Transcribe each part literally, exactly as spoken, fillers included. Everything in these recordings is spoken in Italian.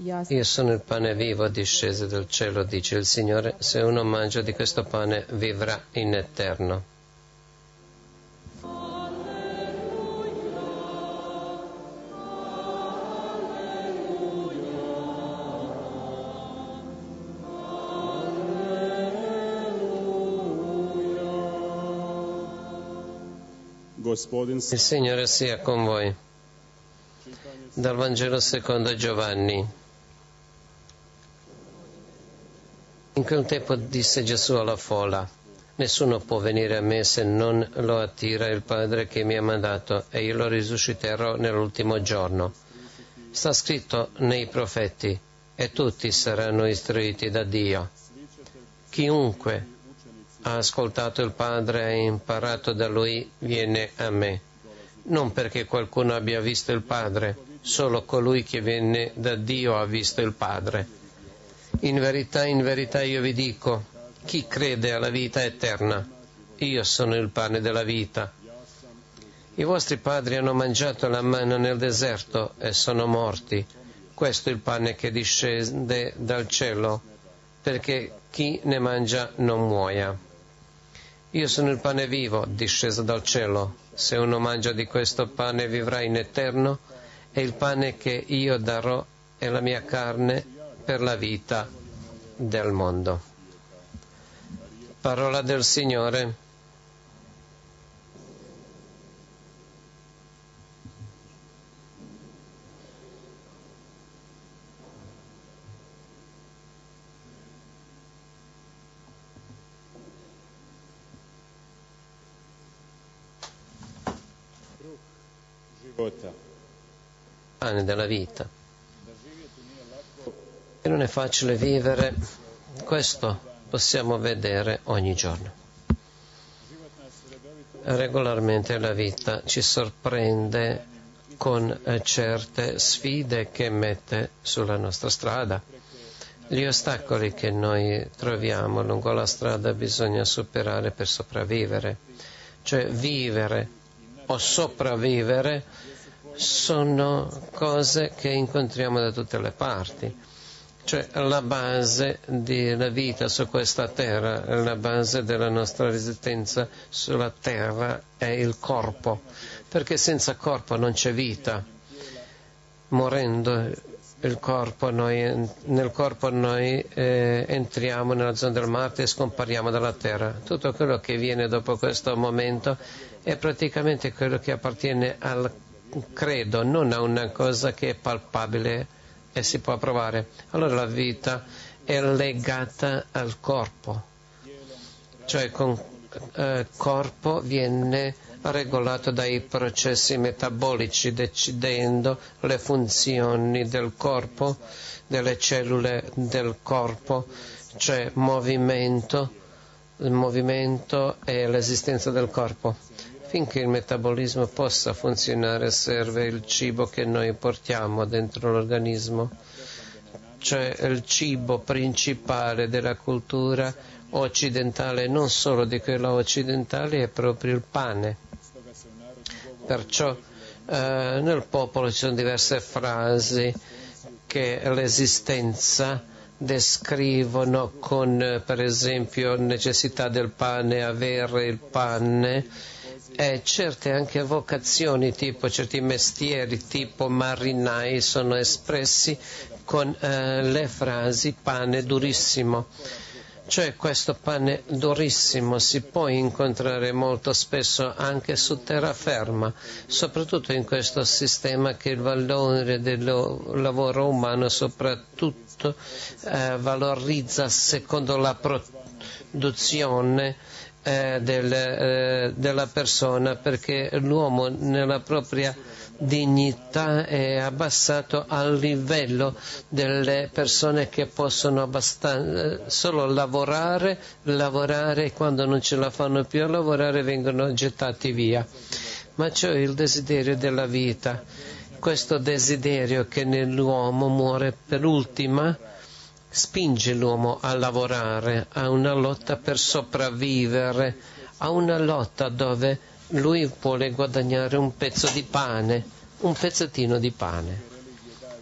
Io sono il pane vivo disceso dal cielo, dice il Signore. Se uno mangia di questo pane vivrà in eterno. Il Signore sia con voi. Dal Vangelo secondo Giovanni. In quel tempo disse Gesù alla folla: nessuno può venire a me se non lo attira il Padre che mi ha mandato, e io lo risusciterò nell'ultimo giorno. Sta scritto nei profeti: e tutti saranno istruiti da Dio. Chiunque ha ascoltato il Padre e ha imparato da Lui viene a me. Non perché qualcuno abbia visto il Padre, solo colui che viene da Dio ha visto il Padre. In verità, in verità io vi dico, chi crede alla vita eterna, io sono il pane della vita. I vostri padri hanno mangiato la manna nel deserto e sono morti. Questo è il pane che discende dal cielo, perché chi ne mangia non muoia. Io sono il pane vivo, disceso dal cielo. Se uno mangia di questo pane vivrà in eterno, e il pane che io darò è la mia carne per la vita del mondo. Parola del Signore. Pane della vita. E non è facile vivere, questo possiamo vedere ogni giorno. Regolarmente la vita ci sorprende con certe sfide che mette sulla nostra strada. Gli ostacoli che noi troviamo lungo la strada bisogna superare per sopravvivere. Cioè vivere o sopravvivere sono cose che incontriamo da tutte le parti. Cioè la base della vita su questa terra, la base della nostra resistenza sulla terra è il corpo, perché senza corpo non c'è vita. Morendo il corpo, noi, nel corpo noi eh, entriamo nella zona del Marte e scompariamo dalla terra. Tutto quello che viene dopo questo momento è praticamente quello che appartiene al credo, non a una cosa che è palpabile e si può provare. Allora la vita è legata al corpo, cioè con eh, corpo viene regolato dai processi metabolici, decidendo le funzioni del corpo, delle cellule del corpo, cioè movimento, il movimento e l'esistenza del corpo. Finché il metabolismo possa funzionare serve il cibo che noi portiamo dentro l'organismo, cioè il cibo principale della cultura occidentale, non solo di quella occidentale, è proprio il pane. Perciò eh, nel popolo ci sono diverse frasi che l'esistenza descrivono con, per esempio, necessità del pane, avere il pane, e certe anche vocazioni, tipo certi mestieri, tipo marinai, sono espressi con eh, le frasi pane durissimo. Cioè questo pane durissimo si può incontrare molto spesso anche su terraferma, soprattutto in questo sistema che il valore del lavoro umano soprattutto eh, valorizza secondo la produzione Eh, del, eh, della persona, perché l'uomo nella propria dignità è abbassato al livello delle persone che possono abbastan- solo lavorare, lavorare e quando non ce la fanno più a lavorare vengono gettati via. Ma c'è il desiderio della vita, questo desiderio che nell'uomo muore per ultima, spinge l'uomo a lavorare, a una lotta per sopravvivere, a una lotta dove lui vuole guadagnare un pezzo di pane, un pezzettino di pane.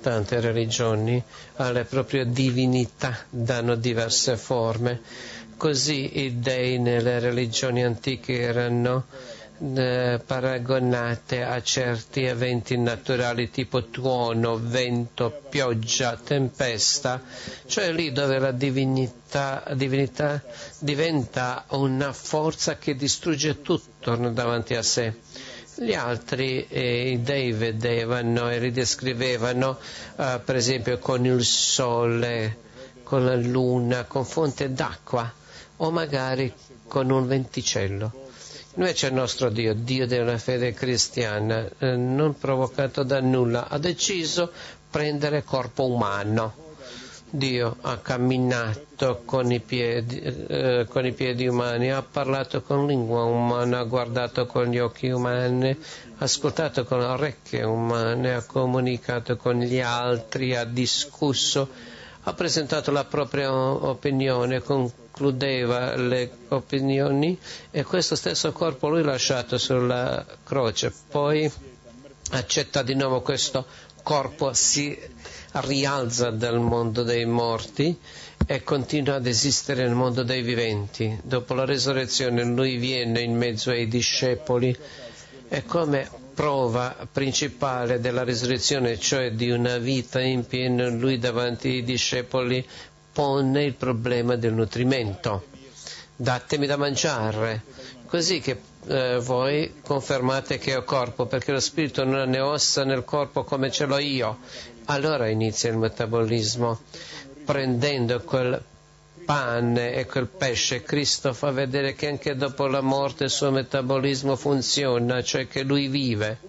tante religioni alle proprie divinità danno diverse forme. Così i dei nelle religioni antiche erano eh, paragonate a certi eventi naturali tipo tuono, vento, pioggia, tempesta, cioè lì dove la divinità, divinità diventa una forza che distrugge tutto davanti a sé. Gli altri eh, i dei vedevano e li descrivevano eh, per esempio con il sole, con la luna, con fonte d'acqua o magari con un venticello. Invece il nostro Dio, Dio della fede cristiana, eh, non provocato da nulla, ha deciso prendere corpo umano. Dio ha camminato con i piedi, eh, con i piedi umani, ha parlato con lingua umana, ha guardato con gli occhi umani, ha ascoltato con le orecchie umane, ha comunicato con gli altri, ha discusso, ha presentato la propria opinione, concludeva le opinioni e questo stesso corpo lui l'ha lasciato sulla croce. Poi accetta di nuovo questo corpo, si rialza dal mondo dei morti e continua ad esistere nel mondo dei viventi. Dopo la resurrezione lui viene in mezzo ai discepoli e come prova principale della risurrezione, cioè di una vita in pieno, lui davanti ai discepoli pone il problema del nutrimento. Datemi da mangiare, così che eh, voi confermate che ho corpo, perché lo spirito non ha né ossa nel corpo come ce l'ho io. Allora inizia il metabolismo. Prendendo quel pane e quel pesce, Cristo fa vedere che anche dopo la morte il suo metabolismo funziona, cioè che lui vive.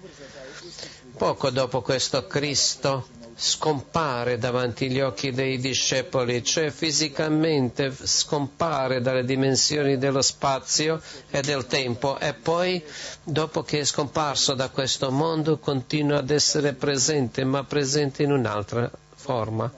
Poco dopo questo Cristo scompare davanti agli occhi dei discepoli, cioè fisicamente scompare dalle dimensioni dello spazio e del tempo e poi dopo che è scomparso da questo mondo continua ad essere presente, ma presente in un'altra forma.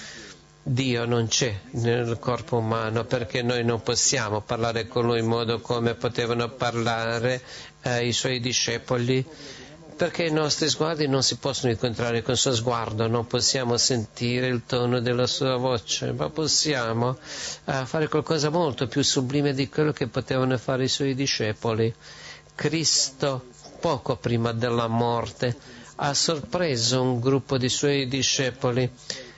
Dio non c'è nel corpo umano perché noi non possiamo parlare con lui in modo come potevano parlare eh, i suoi discepoli, perché i nostri sguardi non si possono incontrare con il suo sguardo, non possiamo sentire il tono della sua voce, ma possiamo uh, fare qualcosa molto più sublime di quello che potevano fare i suoi discepoli. Cristo, poco prima della morte, ha sorpreso un gruppo di suoi discepoli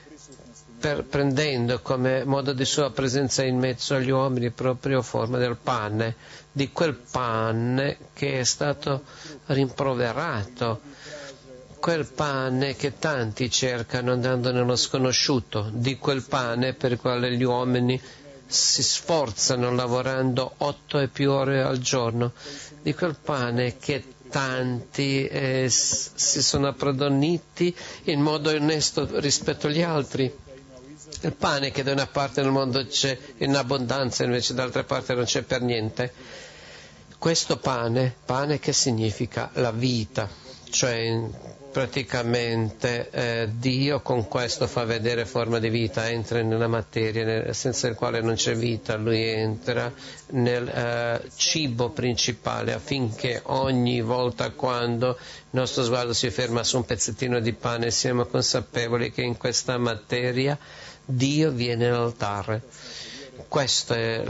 per, prendendo come modo di sua presenza in mezzo agli uomini proprio forma del pane, di quel pane che è stato rimproverato, quel pane che tanti cercano andando nello sconosciuto, di quel pane per il quale gli uomini si sforzano lavorando otto e più ore al giorno, di quel pane che tanti eh, si sono approdoniti in modo onesto rispetto agli altri. Il pane che da una parte nel mondo c'è in abbondanza, invece dall'altra parte non c'è per niente. Questo pane, pane che significa la vita, cioè praticamente eh, Dio con questo fa vedere forma di vita, entra nella materia senza il quale non c'è vita, lui entra nel eh, cibo principale affinché ogni volta quando il nostro sguardo si ferma su un pezzettino di pane siamo consapevoli che in questa materia Dio viene all'altare. Questo è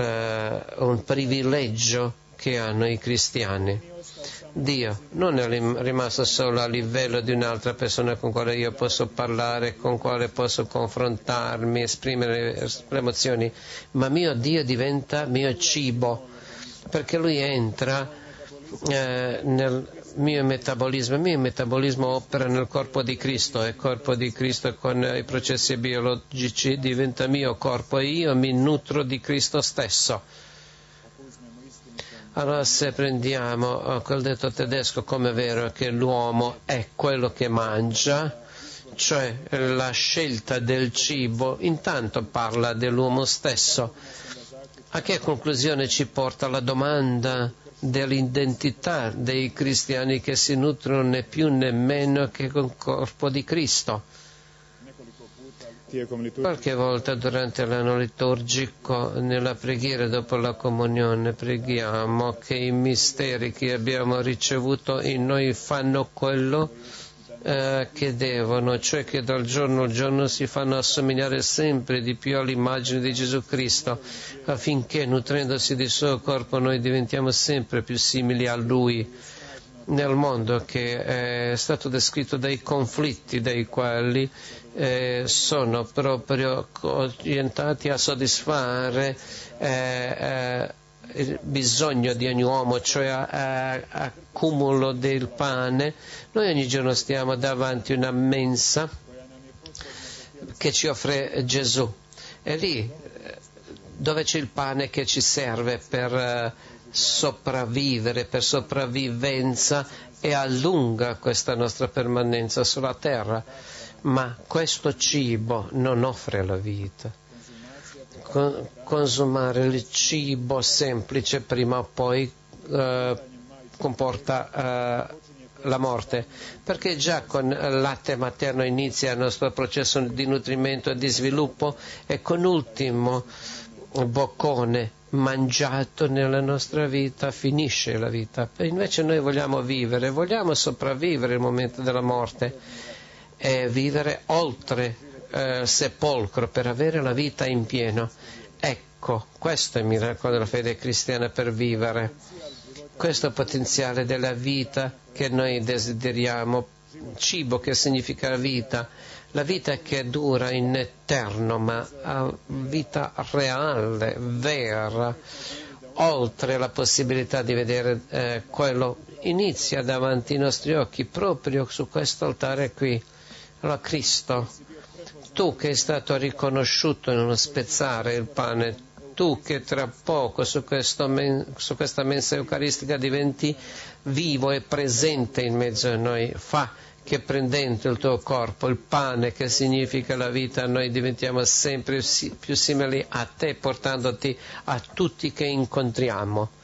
l, uh, un privilegio che hanno i cristiani. Dio non è rimasto solo a livello di un'altra persona con quale io posso parlare, con quale posso confrontarmi, esprimere le emozioni, ma mio Dio diventa mio cibo, perché Lui entra eh, nel mio metabolismo. Il mio metabolismo opera nel corpo di Cristo e il corpo di Cristo con i processi biologici diventa mio corpo e io mi nutro di Cristo stesso. Allora se prendiamo quel detto tedesco come vero che l'uomo è quello che mangia, cioè la scelta del cibo, intanto parla dell'uomo stesso. A che conclusione ci porta la domanda dell'identità dei cristiani che si nutrono né più né meno che con il corpo di Cristo? Qualche volta durante l'anno liturgico, nella preghiera dopo la comunione, preghiamo che i misteri che abbiamo ricevuto in noi fanno quello eh, che devono, cioè che dal giorno al giorno si fanno assomigliare sempre di più all'immagine di Gesù Cristo, affinché nutrendosi del suo corpo noi diventiamo sempre più simili a Lui, nel mondo che è stato descritto dai conflitti dai quali eh, sono proprio orientati a soddisfare eh, eh, il bisogno di ogni uomo, cioè accumulo del pane. Noi ogni giorno stiamo davanti a una mensa che ci offre Gesù, e lì dove c'è il pane che ci serve per sopravvivere, per sopravvivenza, e allunga questa nostra permanenza sulla terra, ma questo cibo non offre la vita. Consumare il cibo semplice prima o poi eh, comporta eh, la morte, perché già con il latte materno inizia il nostro processo di nutrimento e di sviluppo, e con l'ultimo boccone mangiato nella nostra vita finisce la vita. E invece noi vogliamo vivere, vogliamo sopravvivere il momento della morte e vivere oltre eh, sepolcro per avere la vita in pieno. Ecco, questo è il miracolo della fede cristiana, per vivere questo potenziale della vita che noi desideriamo, cibo che significa vita, la vita che dura in eterno, ma vita reale, vera, oltre la possibilità di vedere eh, quello, inizia davanti ai nostri occhi, proprio su questo altare qui. Allora Cristo, tu che è stato riconosciuto in uno spezzare il pane, tu che tra poco su, questo men- su questa mensa eucaristica diventi vivo e presente in mezzo a noi, fa che prendendo il tuo corpo, il pane che significa la vita, noi diventiamo sempre più simili a te, portandoti a tutti che incontriamo.